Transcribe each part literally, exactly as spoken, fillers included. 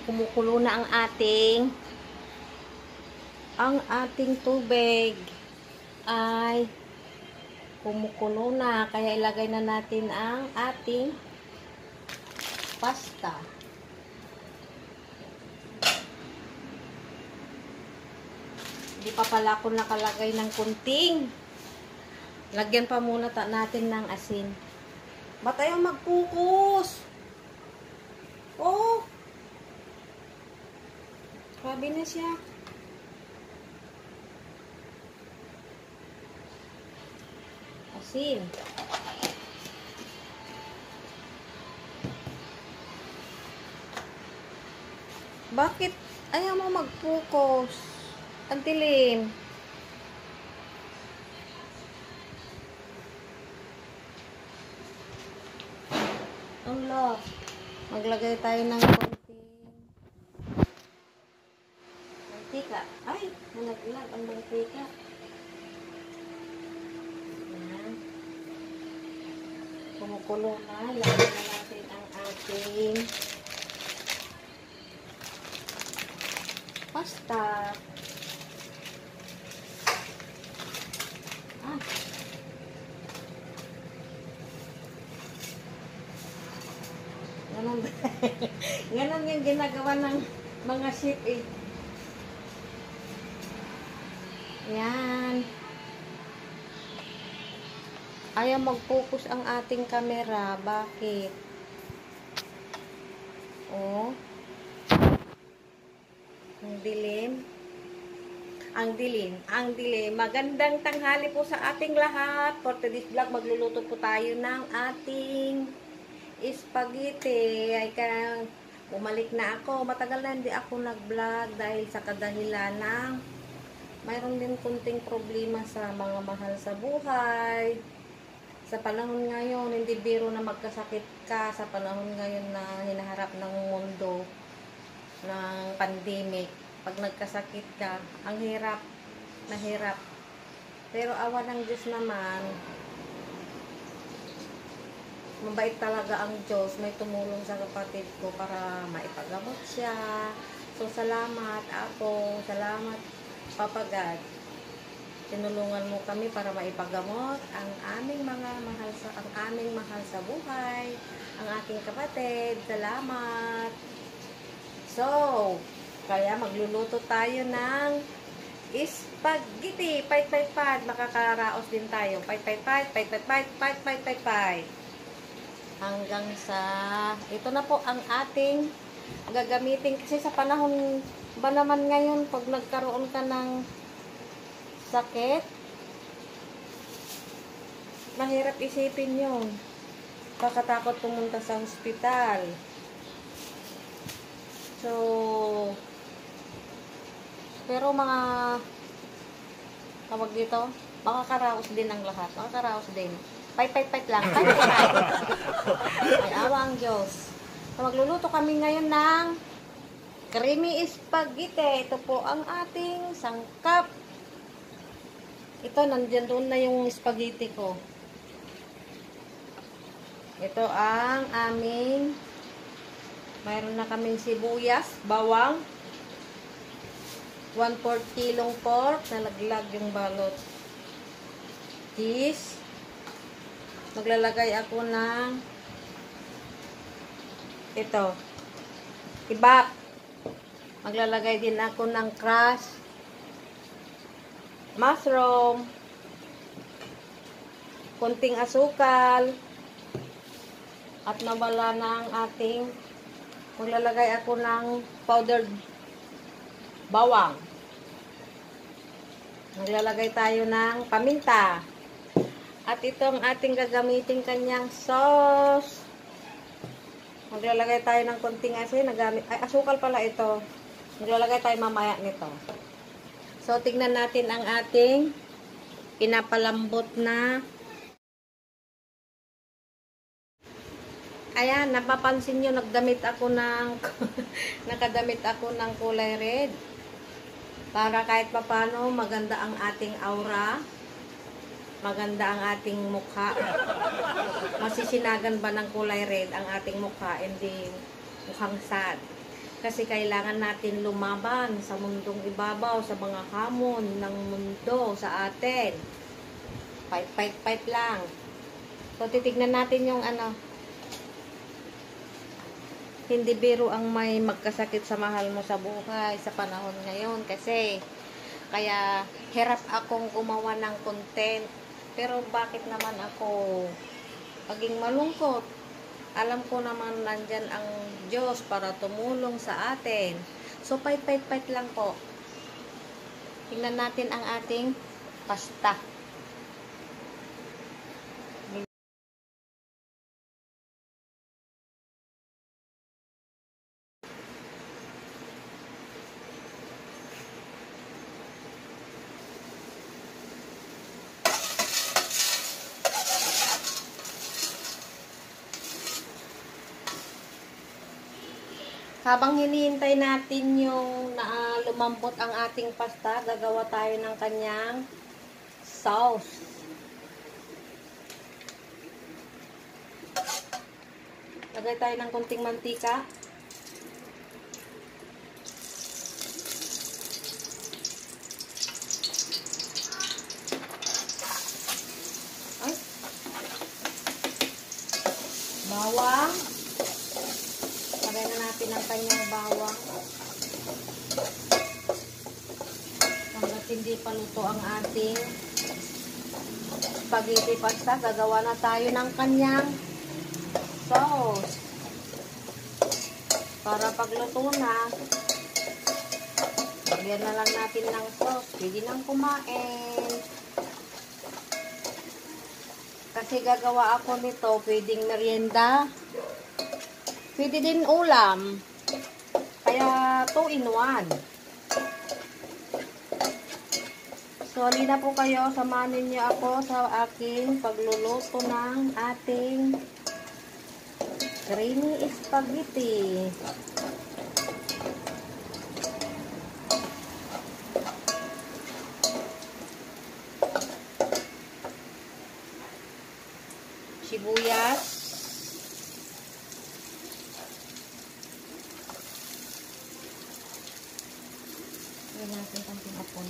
kumukulo na ang ating ang ating tubig ay kumukulo na, kaya ilagay na natin ang ating pasta. Hindi pa pala ako nakalagay ng kunting. Lagyan pa muna ta natin ng asin. Ba't ayaw mag-focus? Oh! Grabe na siya. Asin. Bakit ayaw mo mag-focus? Ang dilim. Ang love. Maglagay tayo ng konting mantika. Ay, nalaglag ang mantika. Ayan. Kumukulo na. Lagyan na natin ang ating pasta. Ah. Ganon, ganon yung ginagawa ng mga chef eh. Yan. Ayaw mag-focus ang ating camera. Bakit? Oh. Ang dilim. Ang dilim. Ang dilim. Magandang tanghali po sa ating lahat. For today's vlog, magluluto po tayo ng ating spaghetti. Ay ka, bumalik na ako. Matagal na hindi ako nag-vlog dahil sa kadahilan ng mayroon din kunting problema sa mga mahal sa buhay. Sa panahon ngayon, hindi biro na magkasakit ka. Sa panahon ngayon na hinaharap ng mundo ng pandemic. Pag nagkasakit ka, ang hirap, nahirap. Pero awa ng Diyos naman, mabait talaga ang Diyos. May tumulong sa kapatid ko para maipagamot siya. So, salamat ako. Salamat, Papa God. Tinulungan mo kami para maipagamot ang aming mga mahal sa, ang aming mahal sa buhay. Ang aking kapatid. Salamat. So, kaya magluluto tayo ng spaghetti. Pait, pait, pait. Makakaraos din tayo. Pait, pait, pait. Pait, pait, pait. Pait, pait, pait, pait. Hanggang sa, ito na po ang ating gagamitin. Kasi sa panahon ba naman ngayon, pag nagkaroon ka ng sakit, mahirap isipin yun. Kakatakot pumunta sa hospital. So, pero mga tawag dito, makakaraos din ang lahat. Makakaraos din. Pait, pait, pait lang. Pait, pait, pait. Ay, awa ang Diyos. So, magluluto kami ngayon ng creamy spaghetti. Ito po ang ating sangkap. Ito, nandiyan doon na yung spaghetti ko. Ito ang aming, mayroon na kaming sibuyas, bawang, one fourth kilong pork, nalaglag yung balot. Cheese. Maglalagay ako ng ito, ibak. Maglalagay din ako ng crushed mushroom, kunting asukal, at nawala ng ating, maglalagay ako ng powdered bawang. Maglalagay tayo ng paminta. At itong ating gagamitin kanyang sauce. Maglalagay tayo ng konting asin. Nagamit, ay, asukal pala ito. Maglalagay tayo mamaya nito. So, tignan natin ang ating pinapalambot na. Ayan, napapansin nyo, nagdamit ako ng, nakadamit ako ng kulay red. Para kahit papano, maganda ang ating aura. Maganda ang ating mukha. Masisinagan ba ng kulay red ang ating mukha, hindi mukhang sad. Kasi kailangan natin lumaban sa mundong ibabaw, sa mga hamon ng mundo sa atin. Fight, fight, fight lang. So, titignan natin yung ano, hindi biro ang may magkasakit sa mahal mo sa buhay sa panahon ngayon. Kasi, kaya hirap akong gumawa ng content. Pero bakit naman ako maging malungkot? Alam ko naman nandyan ang Diyos para tumulong sa atin. So, fight, fight, fight lang po. Tingnan natin ang ating pasta. Habang hinihintay natin yung na, uh, lumambot ang ating pasta, gagawa tayo ng kanyang sauce. Lagay tayo ng konting mantika. Ay. Bawang. Lagay na natin ang kanyang bawang. Hanggat hindi pa luto ang ating spaghetti pasta, gagawa na tayo ng kanyang sauce. Para pagluto na, lagyan na lang natin ng sauce. Pwede nang kumain. Kasi gagawa ako nito, pwedeng merienda. Pwede din ulam. Kaya two in one. So, halina po kayo. Samahan niyo ako sa aking pagluluto ng ating creamy spaghetti. Sibuyas. Lagyan natin konting apon.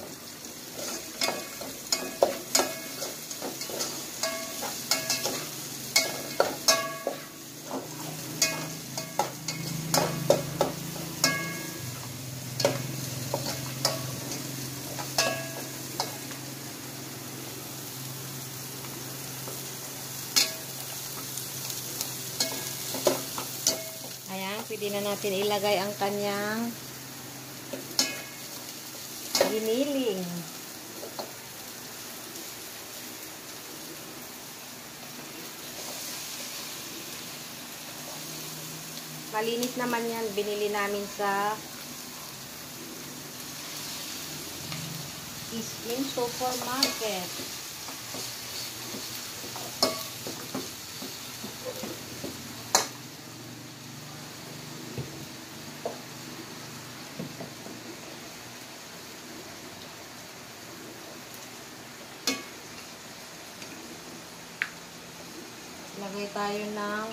Ayan, pwede na natin ilagay ang kanyang giniling. Malinis naman yan. Binili namin sa Iskin Supermarket. Lagay tayo ng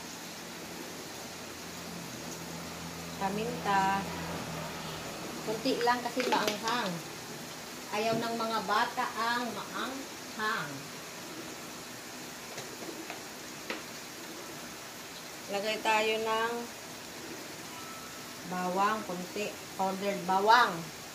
paminta. Kunti lang kasi maanghang. Ayaw ng mga bata ang maanghang. Lagay tayo ng bawang, kunti. Powdered bawang.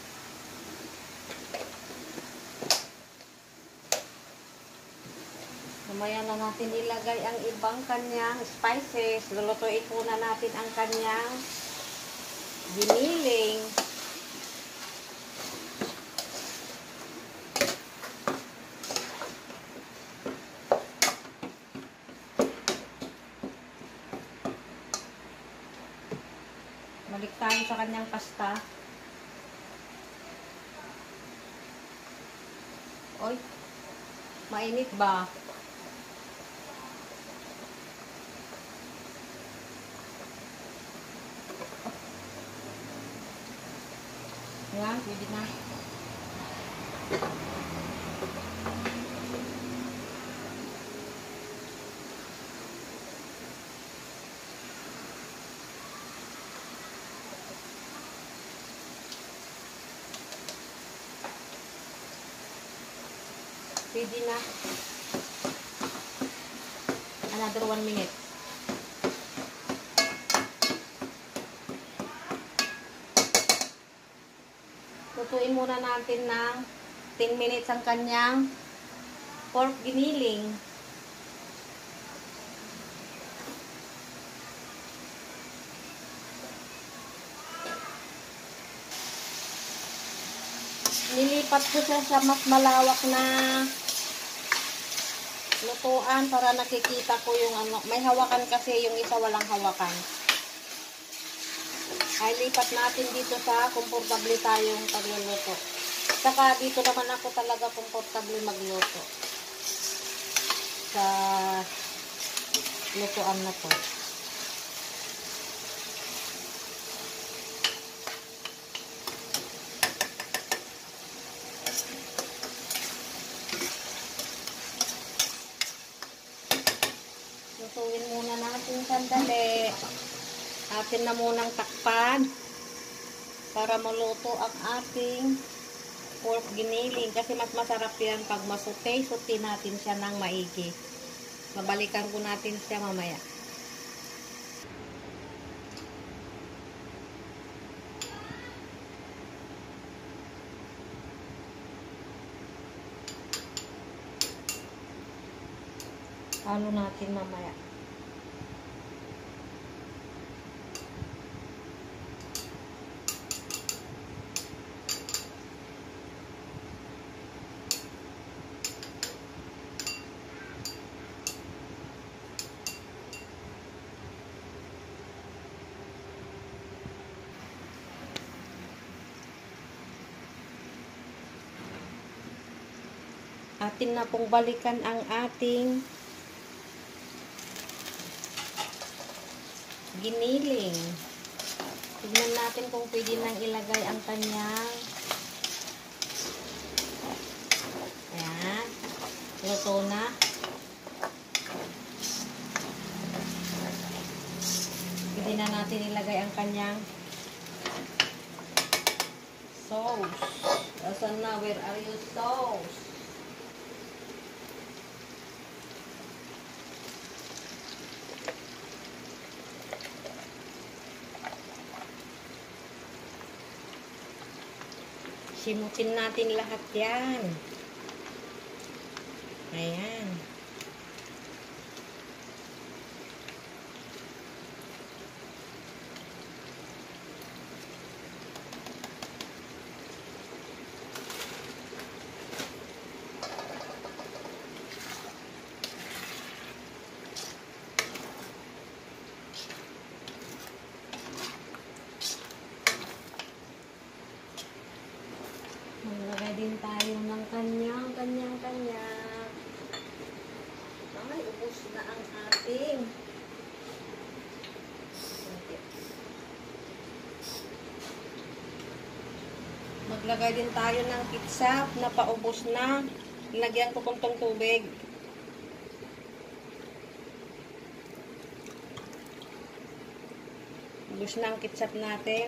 Mamaya na natin ilagay ang ibang kanyang spices. Lulutuin muna natin ang kanyang giniling. Balik tayo sa kanyang pasta. Oy, mainit ba? Ayan, pwede na. Pwede na. Another one minute. Lutuin muna natin ng ten minutes ang kanyang pork giniling. Nilipat ko siya sa mas malawak na lutuan para nakikita ko yung ano. May hawakan kasi, yung isa walang hawakan. Ay lipat natin dito sa komportable tayong pagluluto. Saka dito naman ako talaga komportable magluto sa lutuan na to. Lutuin muna natin sandali. Atin na munang takpan para maluto ang ating pork giniling. Kasi mas masarap yan pag masute-sute natin siya ng maigi. Babalikan ko natin siya mamaya. Halo natin mamaya. Atin na pong balikan ang ating giniling. Tignan natin kung pwede nang ilagay ang kanyang. Ayan. Luto na. Pwede na natin ilagay ang kanyang sauce. Asan na? Where are you, sauce? Simutin natin lahat yan. Ayan. Maglagay din tayo ng kanyang, kanyang, kanyang. Ay, ubos na ang ating. Maglagay din tayo ng ketchup na paubos na. Lagyan ko kuntong tubig. Ubos na ang ketchup natin.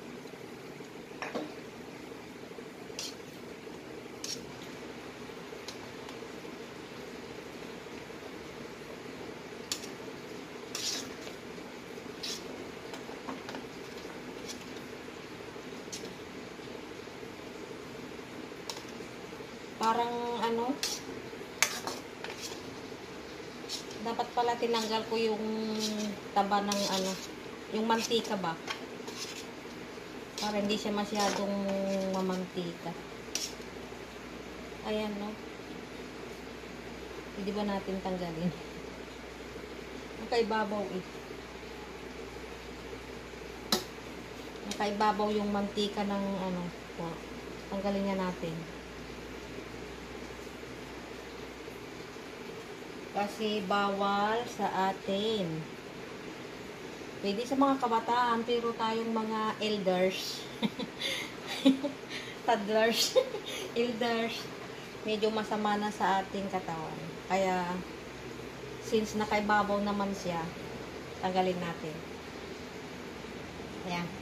Parang ano, dapat pala tinanggal ko yung taba ng ano, yung mantika ba, para hindi siya masyadong mamantika. Ayan, no, hindi ba natin tanggalin? Nakaibabaw eh, nakaibabaw yung mantika ng ano, so, tanggalin nga natin. Kasi bawal sa atin. Pwede sa mga kabataan, pero tayong mga elders, toddlers, elders, medyo masama na sa ating katawan. Kaya, since nakaibabaw naman siya, tanggalin natin. Ayan.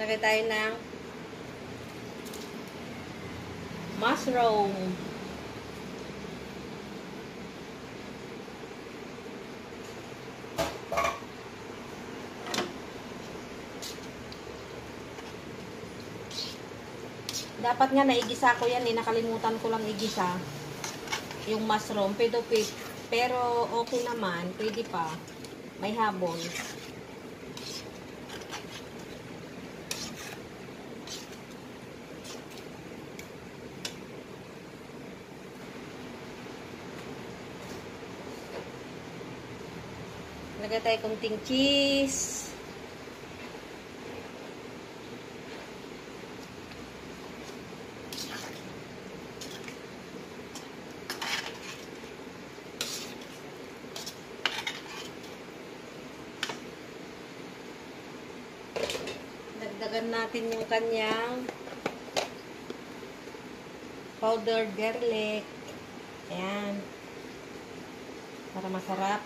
Lagay tayo ng mushroom. Dapat nga naigisa ko yan eh. Nakalimutan ko lang igisa. Yung mushroom. Pero, pero okay naman. Pwede pa. May habol. Lagay tayo kunting cheese. Dagdagan natin yung kanyang powdered garlic. Ayan. Para masarap.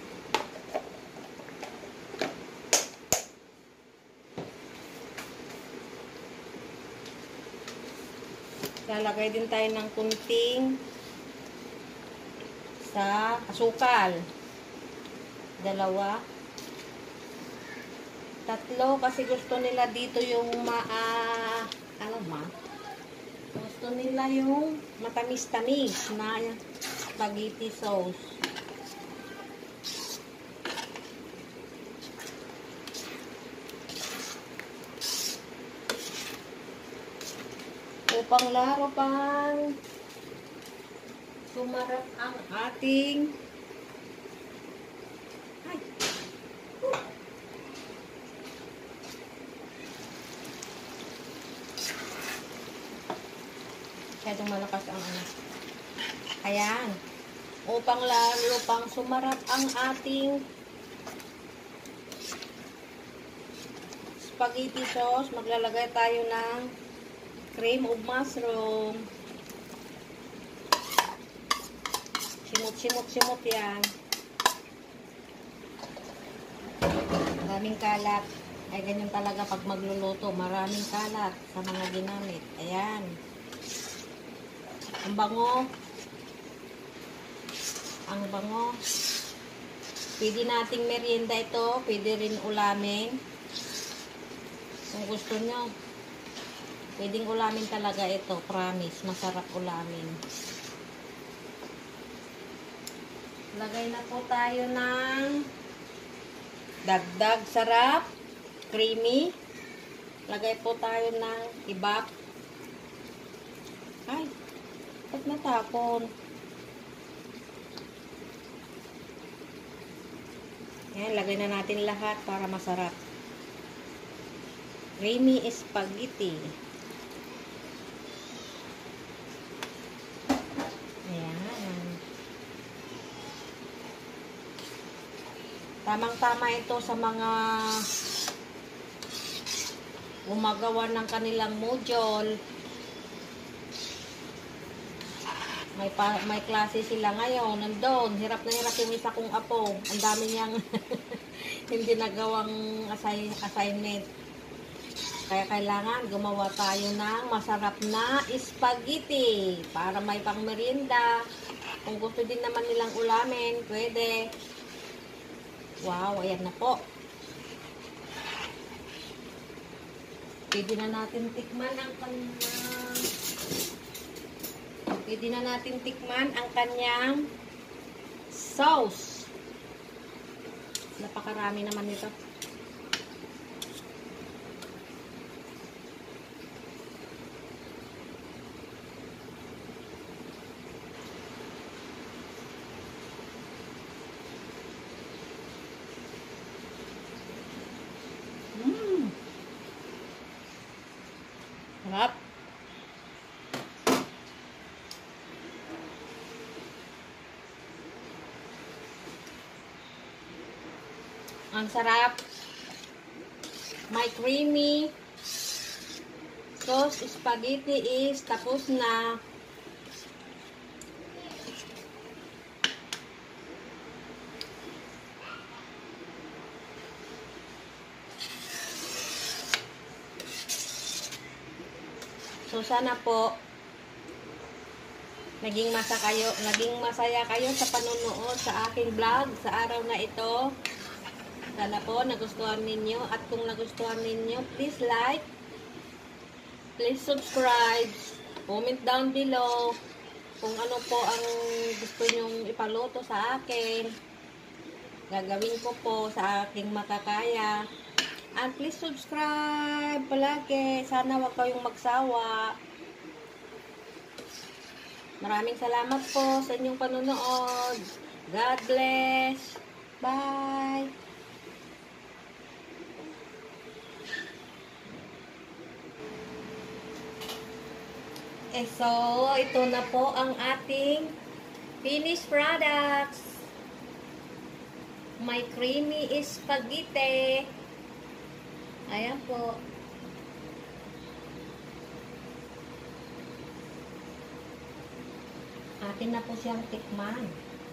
Lalagay din tayo ng kunting sa asukal. Dalawa. Tatlo kasi gusto nila dito yung ma uh, ano ma? Gusto nila yung matamis-tamis na spaghetti sauce. Upang laro pang sumarap ang ating ay masyadong malakas ang ano. Ayan. Upang lalo pang sumarap ang ating spaghetti sauce, maglalagay tayo ng cream of mushroom. Simot-simot-simot yan. Maraming kalat. Ay, ganyan talaga pag magluluto. Maraming kalat sa mga ginamit. Ayan. Ang bango. Ang bango. Pwede nating merienda ito. Pwede rin ulamin. Kung gusto nyo. Pwedeng ulamin talaga ito. Promise. Masarap ulamin. Lagay na po tayo ng dagdag sarap. Creamy. Lagay po tayo ng ibap. Ay. Ba't natapon? Yan, lagay na natin lahat para masarap. Creamy spaghetti. Ayan. Tamang-tama ito sa mga gumagawa ng kanilang module. May, pa, may klase sila ngayon. Nandun. Hirap na hirap yung isa kong apo. Ang dami niyang hindi nagawang assign, assignment. Kaya kailangan gumawa tayo ng masarap na spaghetti. Para may pang merienda. Kung gusto din naman nilang ulamin, pwede. Wow, ayan na po. Pwede na natin tikman ang kanyang Pwede na natin tikman ang kanyang sauce. Napakarami naman nito. Mmm. Sarap. Ang sarap. May creamy sauce spaghetti is tapos na. So sana po naging masa kayo, naging masaya kayo sa panonood sa aking vlog sa araw na ito. Sana po nagustuhan ninyo, at kung nagustuhan ninyo, please like, please subscribe, comment down below kung ano po ang gusto nyong ipaluto sa akin. Gagawin ko po sa aking makakaya. And please subscribe palagi. Sana wag kayong magsawa. Maraming salamat po sa inyong panonood. God bless. Bye. Eh, so, ito na po ang ating finished products. May creamy spaghetti. Ayan po. Atin na po siyang tikman.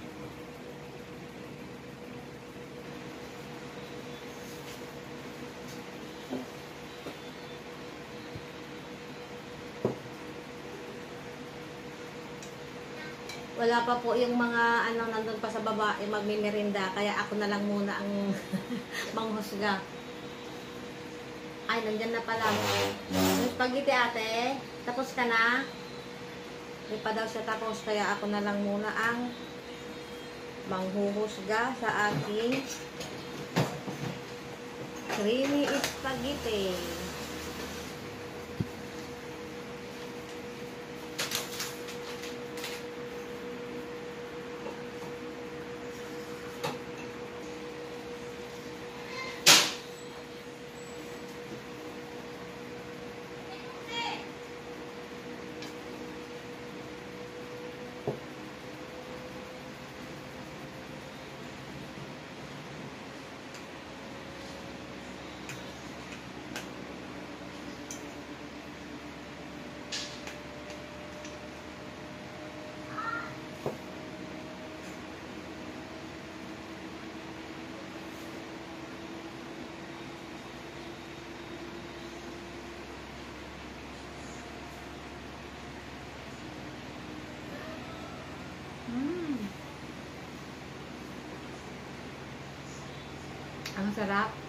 Wala pa po yung mga ano nandun pa sa baba, yung magmimerinda, kaya ako na lang muna ang manghusga. Ay, nandyan na pala. Yung spaghetti ate, tapos ka na? Hindi pa daw siya tapos, kaya ako na lang muna ang manghuhusga sa aking creamy spaghetti. Mm. Ang sarap.